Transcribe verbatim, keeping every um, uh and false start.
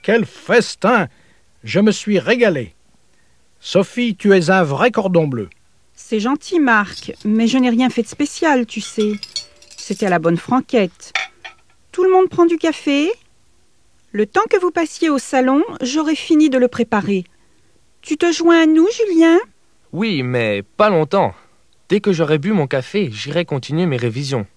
quel festin! Je me suis régalé. Sophie, tu es un vrai cordon bleu. C'est gentil, Marc, mais je n'ai rien fait de spécial, tu sais. C'était à la bonne franquette. Tout le monde prend du café? Le temps que vous passiez au salon, j'aurai fini de le préparer. Tu te joins à nous, Julien? Oui, mais pas longtemps. Dès que j'aurai bu mon café, j'irai continuer mes révisions.